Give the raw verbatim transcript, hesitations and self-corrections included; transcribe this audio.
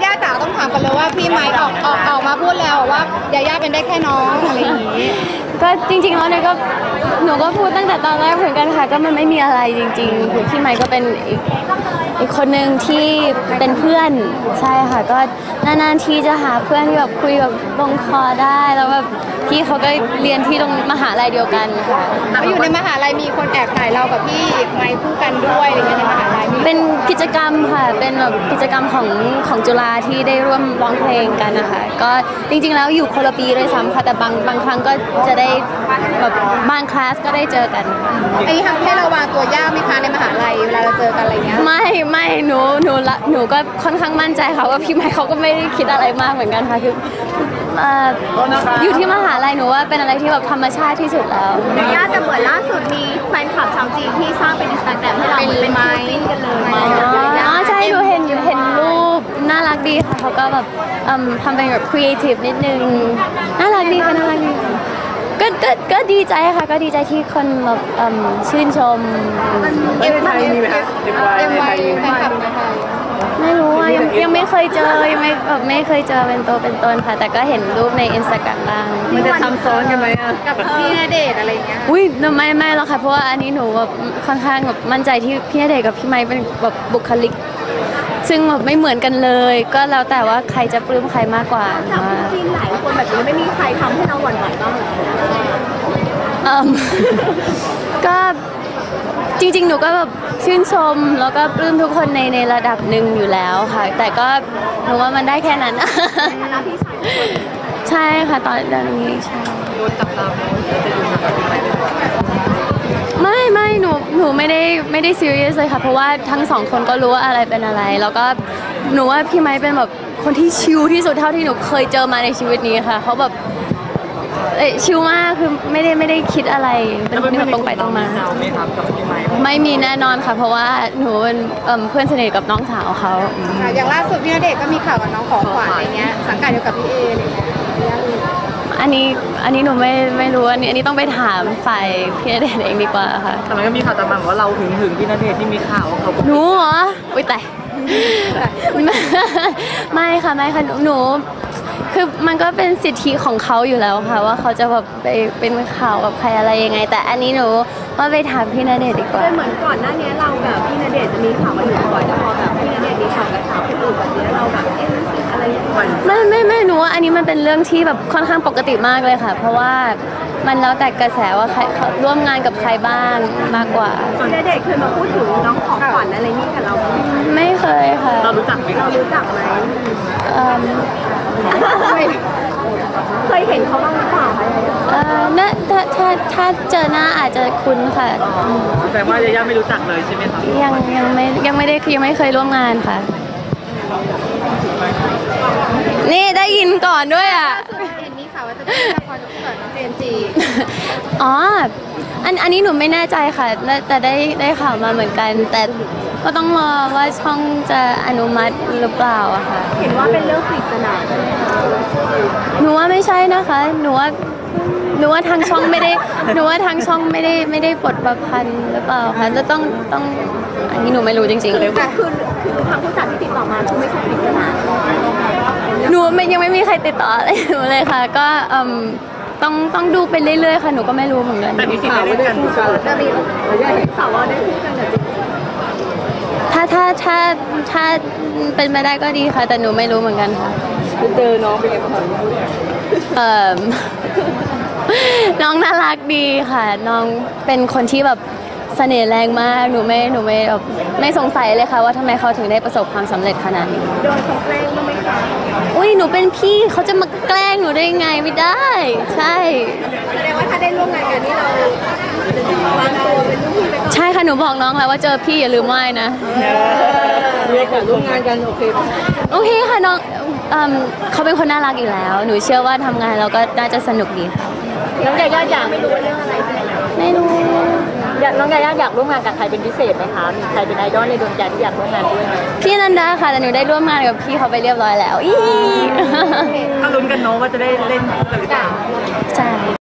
ย่าจ๋าต้องถามกันเลยว่าพี่ไมค์ออกออกออกมาพูดแล้วว่ายาย่าเป็นได้แค่น้องอะไรอย่างนี้ก็จริงๆแล้วเนี่ยก็หนูก็พูดตั้งแต่ตอนแรกเหมือนกันค่ะก็มันไม่มีอะไรจริงๆคือพี่ไมค์ก็เป็นอีกอีกคนหนึ่งที่เป็นเพื่อนใช่ค่ะก็นานๆทีจะหาเพื่อนที่แบบคุยแบบลงคอได้แล้วแบบพี่เขาก็เรียนที่โรงมหาลัยเดียวกันค่ะเขาอยู่ในมหาลัยมีคนแอบถ่ายเรากับพี่ไมค์คู่กันด้วยอะไรเงี้ยในมหาลัยเป็นกิจกรรมค่ะเป็นแบบกิจกรรมของของจุฬาที่ได้ร่วมร้องเพลงกันนะคะก็จริงๆแล้วอยู่คนละปีเลยซ้ำค่ะแต่บางบางครั้งก็จะได้แบบบางคลาสก็ได้เจอกันไอ้ทำให้เราวางตัวยากไหมคะในมหาลัยเวลาเราเจอกันอะไรเงี้ยไม่ไม่หนูหนูละหนูก็ค่อนข้างมั่นใจค่ะว่าพี่ไมค์เขาก็ไม่ได้คิดอะไรมากเหมือนกันค่ะคืออยู่ที่มหาลัยหนูว่าเป็นอะไรที่แบบธรรมชาติที่สุดแล้วย่าจะเหมือนล่าสุดมีแฟนคลับชาวจีนที่สร้างเป็นอินสตาแกรมให้เราเป็นไม้กันเลยอ๋อใช่หนูเห็นเห็นรูปน่ารักดีค่ะเขาก็แบบทำเป็นแบบครีเอทีฟนิดนึงน่ารักดีค่ะน่ารักดีก็ก็ก็ดีใจค่ะก็ดีใจที่คนแบบชื่นชมเอ็มไทยมีไหมคะเอ็มไทยแฟนคลับในไทยไม่รู้อ่ะยังยังไม่เคยเจอยังไม่แบบไม่เคยเจอเป็นตัวเป็นตนค่ะแต่ก็เห็นรูปในอินสตาแกรมบ้างมันจะซ้ำซ้อนกันไหมอ่ะกับพี่ณเดชน์อะไรเงี้ยอุ้ยไม่ไม่หรอกค่ะเพราะว่าอันนี้หนูแบบค่อนข้างแบบมั่นใจที่พี่ณเดชน์กับพี่ไมค์เป็นแบบบุคลิกซึ่งแบบไม่เหมือนกันเลยก็แล้วแต่ว่าใครจะปลื้มใครมากกว่าจากจีนหลายคนแบบนี้ไม่มีใครทำให้เราหวั่นไหวบ้างก็จริงๆหนูก็แบบชื่นชมแล้วก็ปลื้มทุกคนในในระดับหนึ่งอยู่แล้วค่ะแต่ก็หนูว่ามันได้แค่นั้นใช่ค่ะตอนนี้ใช่โดนจับตามองไม่ไม่หนูหนูไม่ได้ไม่ได้ซีเรียสเลยค่ะเพราะว่าทั้งสองคนก็รู้ว่าอะไรเป็นอะไรแล้วก็หนูว่าพี่ไมค์เป็นแบบคนที่ชิลที่สุดเท่าที่หนูเคยเจอมาในชีวิตนี้ค่ะเขาแบบเอ้ชิลมากคือไม่ได้ไม่ได้คิดอะไรเป็นคนที่ตรงไปตรงมาไม่มีแน่นอนค่ะเพราะว่าหนูเป็นเพื่อนสนิทกับน้องสาวเขาอย่างล่าสุดพี่ณเดชน์ก็มีข่าวกับน้องของขวัญอะไรเงี้ยสังกัดเดียวกับพี่เออะไรเงี้ยอันนี้อันนี้หนูไม่ไม่รู้อันนี้อันนี้ต้องไปถามฝ่ายพี่ณเดชน์เองดีกว่าค่ะแต่มันก็มีข่าวตามมาว่าเราถึงถึงพี่ณเดชน์ที่มีข่าวว่าเขาหนูเหรออุ้ยแต่ไม่ค่ะไม่ค่ะหนูคือมันก็เป็นสิทธิของเขาอยู่แล้วค่ะว่าเขาจะแบบไปเป็นข่าวกับใครอะไรยังไงแต่อันนี้หนูว่าไปถามพี่ณเดชน์ดีกว่าเหมือนก่อนหน้านี้เรากับพี่ณเดชน์จะมีข่าวมาอยู่บ่อยแต่พอแบบพี่ณเดชน์มีข่าวกับข่าวคนอื่นแบบนี้เราแบบเอ๊ะอะไรไม่ไม่ไม่หนูว่าอันนี้มันเป็นเรื่องที่แบบค่อนข้างปกติมากเลยค่ะเพราะว่ามันแล้วแต่กระแสว่าใครร่วมงานกับใครบ้างมากกว่าพี่ณเดชน์เคยมาพูดถึงน้องของขวัญอะไรนี่กับเราไม่เคยค่ะเรารู้จักไหมเรารู้จักไหมเคยเห็นเขาบ้างหรือเปล่าคะเออน่าถ้าถ้าถ้าเจอหน้าอาจจะคุ้นค่ะแสดงว่ายาย่าไม่รู้จักเลยใช่ไหมคะยังยังไม่ยังไม่ได้ยังไม่เคยร่วมงานค่ะนี่ได้ยินก่อนด้วยอ่ะเห็นมีข่าวว่าจะเป็นละครคู่กับน้องเจมส์จีอ๋ออันอันนี้หนูไม่แน่ใจค่ะแต่ได้ได้ข่าวมาเหมือนกันแต่ก็ต้องรอว่าช่องจะอนุมัติหรือเปล่าอะค่ะเห็นว่าเป็นเรื่องปริศนาใช่ไหมคะหนูว่าไม่ใช่นะคะหนูว่าหนูว่าทางช่องไม่ได้หนูว่าทางช่องไม่ได้ไม่ได้ปลดประพันธ์หรือเปล่าคะจะต้องต้องอันนี้หนูไม่รู้จริงๆเลยแต่คือคือทางผู้จัดที่ติดต่อมาคือไม่ใช่ปริศนาหนูไม่ยังไม่มีใครติดต่ออะไรหนูเลยค่ะก็ต้องต้องดูไปเรื่อยๆค่ะหนูก็ไม่รู้เหมือนกันแต่มีข่าวว่าได้คู่กันจะมีข่าวว่าได้คู่กันถ้าถ้าถ้าถ้าเป็นไปได้ก็ดีค่ะแต่หนูไม่รู้เหมือนกันค่ะเจอน้องเป็นไงบ้างเอ่อน้องน่ารักดีค่ะน้องเป็นคนที่แบบเสน่ห์แรงมากหนูไม่หนูไม่แบบไม่สงสัยเลยค่ะว่าทำไมเขาถึงได้ประสบความสำเร็จขนาดนี้โดนเขาแกล้งบ้างไหมคะอุ้ยหนูเป็นพี่เขาจะมาแกล้งหนูได้ยังไงไม่ได้ใช่แสดงว่าถ้าได้ร่วมงานกันนี่เราวางตัวเป็นลูกพี่ไปก่อนใช่ค่ะหนูบอกน้องแล้วว่าเจอพี่อย่าลืมไหว้นะมีโอกาสร่วมงานกันโอเคโอเคค่ะน้องเขาเป็นคนน่ารักอยู่แล้วหนูเชื่อว่าทำงานเราก็น่าจะสนุกดีค่ะน้องยาย่าอยากไม่รู้เรื่องอะไรไม่รู้อยากน้องยาย่าอยากร่วมงานกับใครเป็นพิเศษไหมคะมีใครเป็นไอดอลในดวงใจที่อยากร่วมงานด้วยไหมพี่นันดาค่ะแต่หนูได้ร่วมงานกับพี่เขาไปเรียบร้อยแล้วอีถ้าลุ้นกันเนาะว่าจะได้เล่นหรือเปล่าใช่